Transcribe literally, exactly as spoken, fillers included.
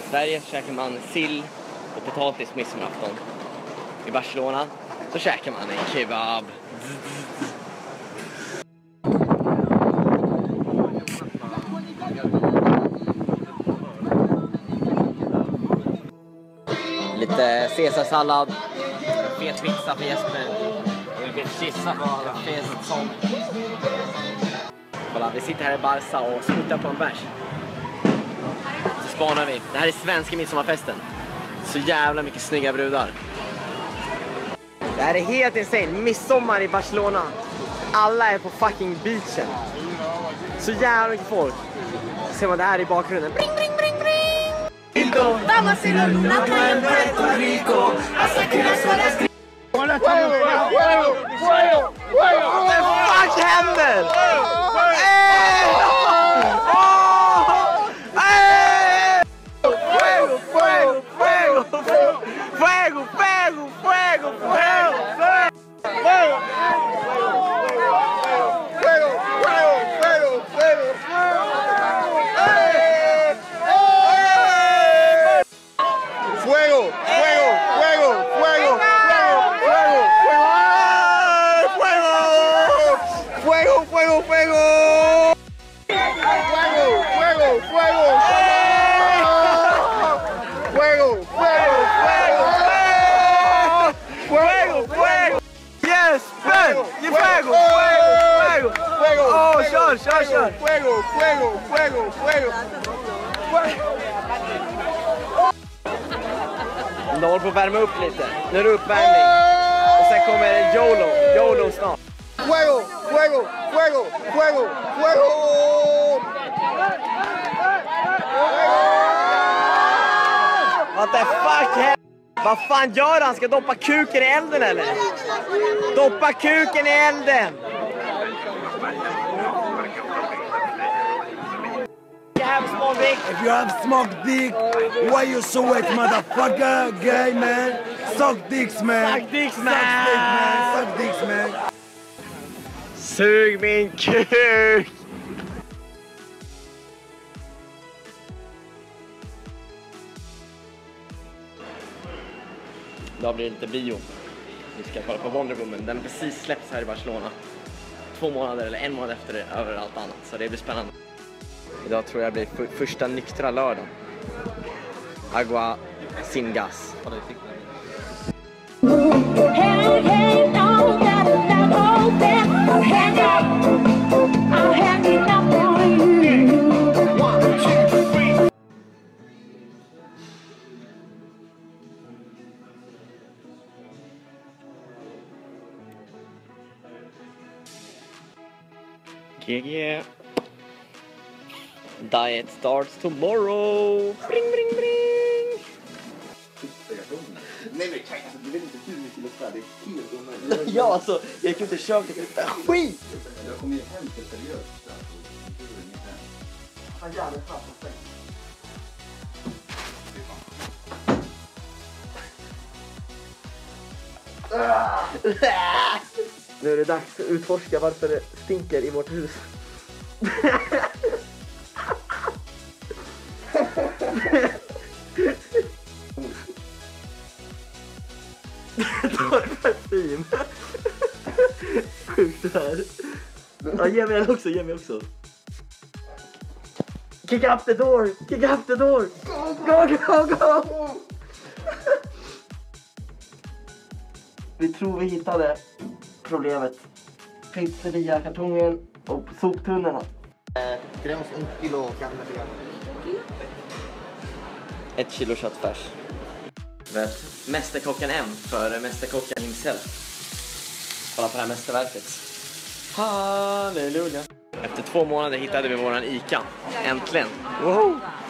Sverige käkar man sill och potatis midsommarafton. I Barcelona så käkar man en kebab. Lite caesarsallad. Fet pizza för Jesper. Fet kissa för fet sång. Kolla, vi sitter här i Barca och skuttar på en bärs. Så spanar vi. Det här är svenska midsommarfesten. Så jävla mycket snygga brudar. Det här är helt insane. Midsommar i Barcelona. Alla är på fucking beachen. Så jävla mycket folk. Så ser man det här i bakgrunden. Bring, bring, bring, bring. Vamos a la playa en Puerto Rico. Hasta que las olas gritan. Fuego, fuego, fuego, fuego. Vad the fuck händer? Fuego, fuego, fuego, fuego, fuego, fuego, fuego, fuego, fuego, fuego, fuego, fuego, fuego, fuego, fuego, fuego, fuego, fuego, fuego, fuego. Fuego, fuego, fuego, fuego, fuego. Yes, fuego, fuego, fuego, fuego. Oh, kör, kör, kör. Fuego, fuego, fuego, fuego. De håller på att värma upp lite. Nu är det uppvärmning. Och sen kommer det YOLO, YOLO snart. Fuego, fuego, fuego, fuego, fuego. What the fuck? Vad fan gör han? Ska doppa kuken i elden eller? Doppa kuken i elden! You have small dick. If you have smoked dick, why you so wet, motherfucker? Gay man, suck dicks man. Suck dicks man. Suck dick man. Suck dicks man. Sug min kuk! Då blir det lite bio. Vi ska kolla på Wonder Woman. Den precis släpps här i Barcelona. Två månader eller en månad efter det, över allt annat. Så det blir spännande. Idag tror jag blir för, första nyktra lördag. Agua sin gas. G G. Diet starts tomorrow. Bring, bring, bring. Nej men alltså, du vet inte hur mycket luft det är. Det är helt omöjligt. Ja alltså, jag gick ut och köpte lite skit. Jag kommer ju hem för seriöst. Han gör det fan perfekt. Nu är det dags att utforska varför det stinker i vårt hus. Tar parfym. Sjukt det här. Ja, ge mig den också, ge mig också. Kick up the door, kick up the door. Go, go, go. Vi tror vi hittade problemet. Pizzeria-kartongen och soptunnorna. Krävs en kilo gamla ben. Ett kilo köttfärs. Vet, mästerkocken M för mästerkocken himself. Kolla på det här mästerverket. Halleluja. Efter två månader hittade vi våran Ica. Äntligen. Wow.